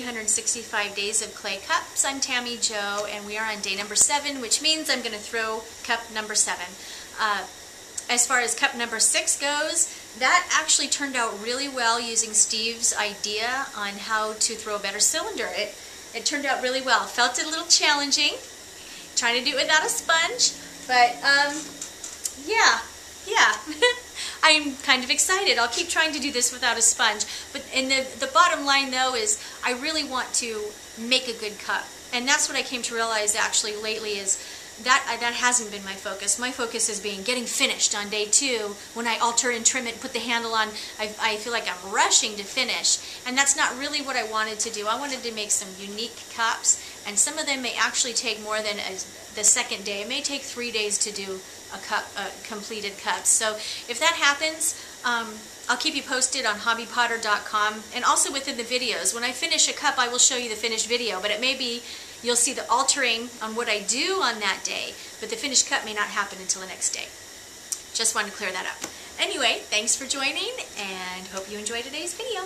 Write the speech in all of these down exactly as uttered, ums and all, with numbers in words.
hundred sixty-five Days of Clay Cups. I'm Tammy Jo, and we are on day number seven, which means I'm going to throw cup number seven. Uh, as far as cup number six goes, that actually turned out really well using Steve's idea on how to throw a better cylinder. It, it turned out really well. Felt it a little challenging, trying to do it without a sponge, but um, yeah, yeah. I'm kind of excited. I'll keep trying to do this without a sponge. But and the, the bottom line though is I really want to make a good cup. And that's what I came to realize actually lately is that that hasn't been my focus. My focus has been getting finished on day two. When I alter and trim it, put the handle on, I, I feel like I'm rushing to finish. And that's not really what I wanted to do. I wanted to make some unique cups, and some of them may actually take more than a, the second day. It may take three days to do a cup, a completed cup. So if that happens, um, I'll keep you posted on hobby potter dot com and also within the videos. When I finish a cup, I will show you the finished video, but it may be you'll see the altering on what I do on that day, but the finished cup may not happen until the next day. Just wanted to clear that up. Anyway, thanks for joining, and hope you enjoyed today's video.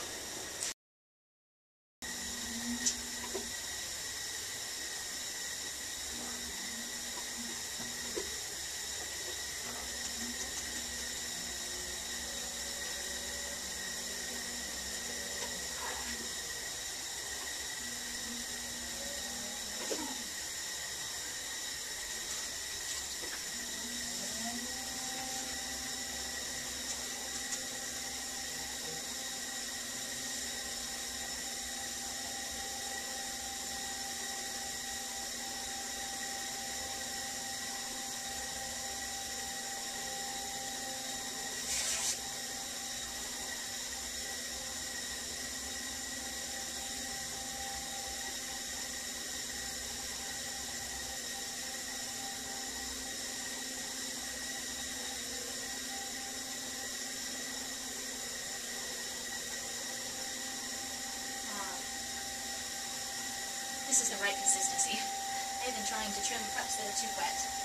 This is the right consistency. I've been trying to trim cups that are too wet.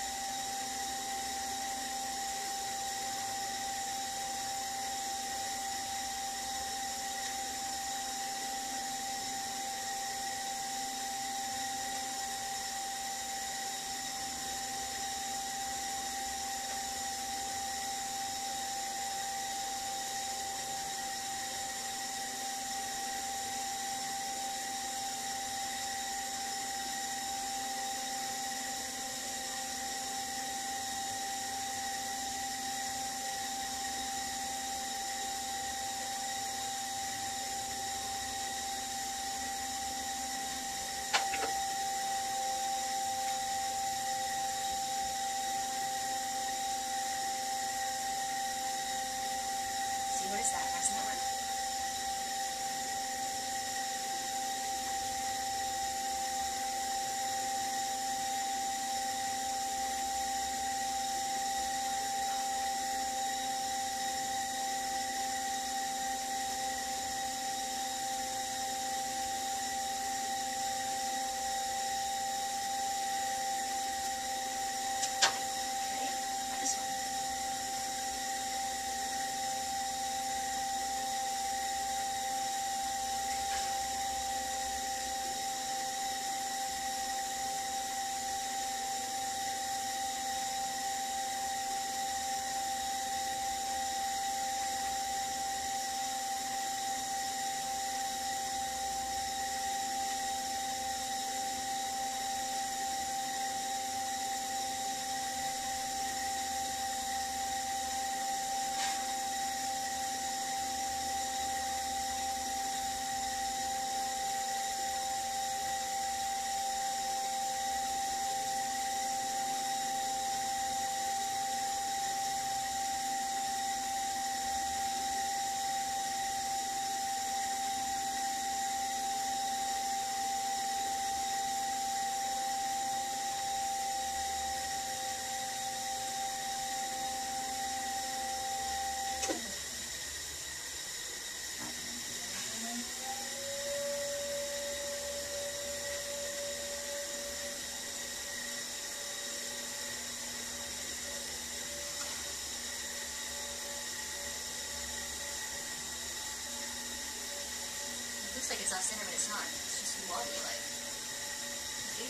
is off center, but it's not. It's just wobbly like. See?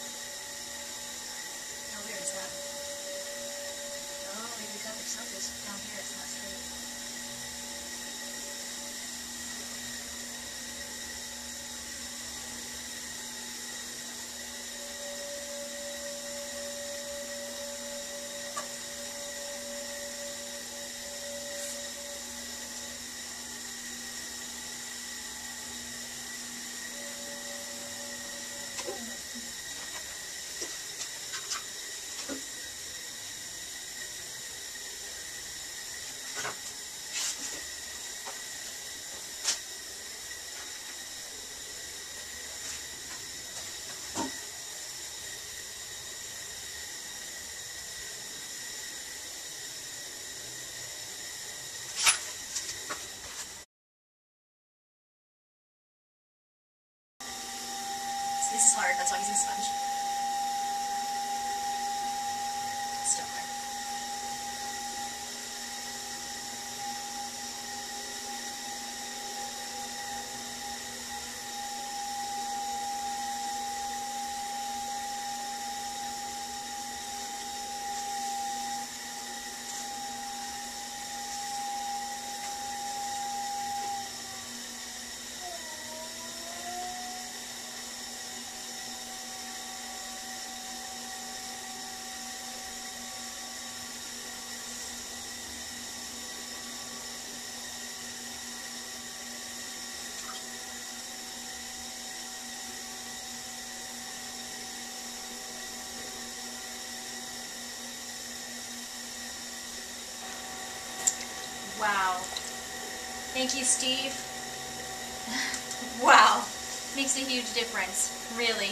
How weird is that? Oh, maybe the cup itself is down here. It's not straight. This is hard, that's why I'm using a sponge. Still hard. Wow. Thank you, Steve. Wow. Makes a huge difference, really.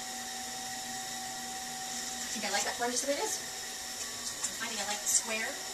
I think I like that color just the way it is. I'm finding I like the square.